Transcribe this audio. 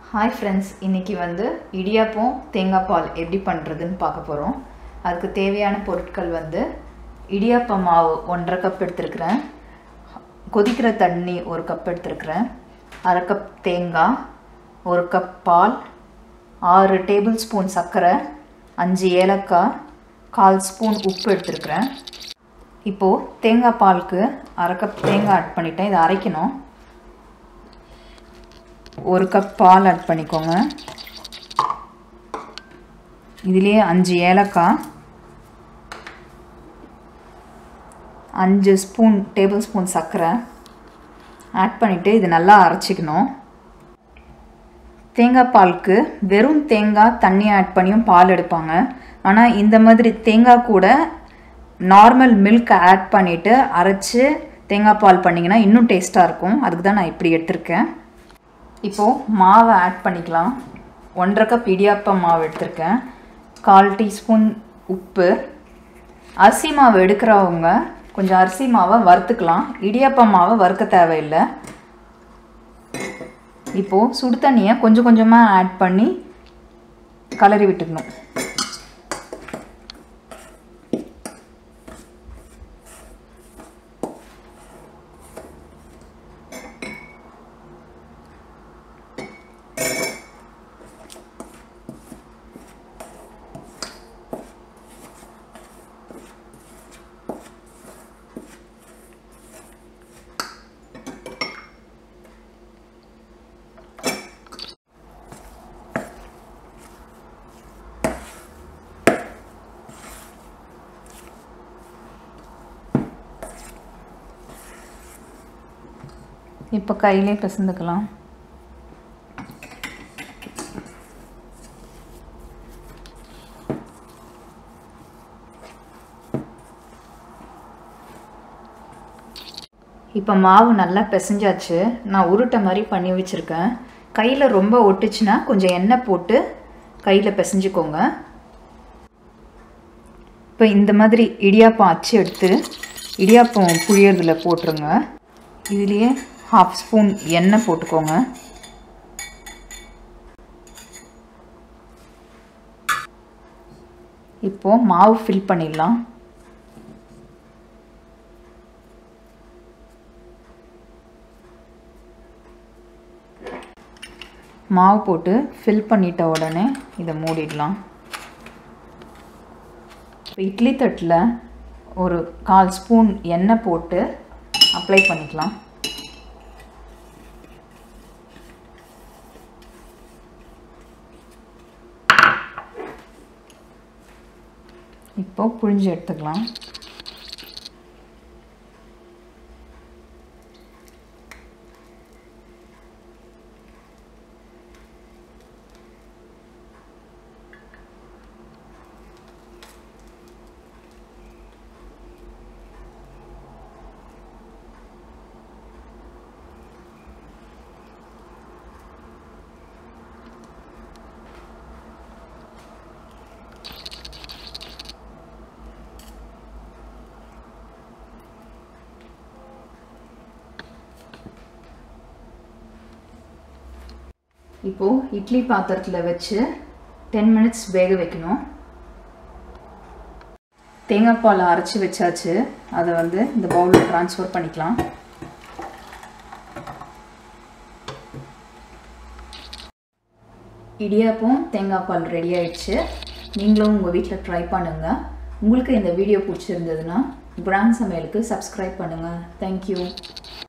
Hi friends, இன்றைக்கி வந்து இடியாப்பம் தேங்காய் பால் எப்படி பண்ணுறதுன்னு பார்க்க போகிறோம். அதுக்கு தேவையான பொருட்கள் வந்து இடியாப்ப மாவு 1.5 கப் எடுத்துருக்கிறேன், கொதிக்கிற தண்ணி 1 கப் எடுத்துருக்கிறேன், 1/2 கப் தேங்காய், 1 கப் பால், 6 டேபிள் ஸ்பூன் சர்க்கரை, 5 ஏலக்காய், 1/4 ஸ்பூன் உப்பு எடுத்துருக்கிறேன். இப்போது தேங்காய் பாலுக்கு 1/2 கப் தேங்காய் ஆட் பண்ணிட்டேன். இதை அரைக்கணும். 1 கப் பால் ஆட் பண்ணிக்கோங்க. இதுலேயே 5 ஏலக்காய், 5 டேபிள் ஸ்பூன் சர்க்கரை ஆட் பண்ணிவிட்டு இது நல்லா அரைச்சிக்கணும். தேங்காய் பாலுக்கு வெறும் தேங்காய் தண்ணி ஆட் பண்ணியும் பால் எடுப்பாங்க. ஆனால் இந்த மாதிரி தேங்காய் கூட நார்மல் மில்க் ஆட் பண்ணிவிட்டு அரைச்சி தேங்காய் பால் பண்ணிங்கன்னா இன்னும் டேஸ்ட்டாக இருக்கும். அதுக்கு தான் நான் இப்படி எடுத்திருக்கேன். இப்போது மாவை ஆட் பண்ணிக்கலாம். 1/2 கப் இடியாப்ப மாவு எடுத்திருக்கேன், 1/4 டீஸ்பூன் உப்பு. அரிசி மாவு எடுக்கிறவங்க கொஞ்சம் அரிசி மாவை வறுத்துக்கலாம், இடியாப்ப மாவை வறுக்க தேவையில்லை. இப்போது சுடு தண்ணியை கொஞ்சம் கொஞ்சமாக ஆட் பண்ணி கலரி விட்டுக்கணும். இப்போ கையிலே பிசைந்துக்கலாம். இப்போ மாவு நல்லா பிசைஞ்சாச்சு. நான் உருட்டை மாதிரி பண்ணி வச்சுருக்கேன். கையில் ரொம்ப ஒட்டுச்சுன்னா கொஞ்சம் எண்ணெய் போட்டு கையில் பிசைஞ்சுக்கோங்க. இப்போ இந்த மாதிரி இடியாப்பம் அச்சு எடுத்து இடியாப்பம் புழியறதுல போட்டுருங்க. இதுலேயே 1/2 ஸ்பூன் எண்ணெய் போட்டுக்கோங்க. இப்போது மாவு ஃபில் பண்ணிடலாம். மாவு போட்டு ஃபில் பண்ணிட்ட உடனே இதை மூடிடலாம். இப்போ இட்லி தட்டில் ஒரு 1/4 ஸ்பூன் எண்ணெய் போட்டு அப்ளை பண்ணிக்கலாம். இப்போ புழிஞ்சு எடுத்துக்கலாம். இப்போது இட்லி பாத்திரத்தில் வச்சு 10 மினிட்ஸ் வேக வைக்கணும். தேங்காய் பால் அரைச்சி வச்சாச்சு. அதை வந்து இந்த பவுலில் ட்ரான்ஸ்ஃபர் பண்ணிக்கலாம். இடியாப்பம் தேங்காய் பால் ரெடி ஆயிடுச்சு. நீங்களும் உங்கள் வீட்டில் ட்ரை பண்ணுங்கள். உங்களுக்கு இந்த வீடியோ பிடிச்சிருந்ததுன்னா கிராண்ட் சமையலுக்கு சப்ஸ்கிரைப் பண்ணுங்கள். தேங்க்யூ.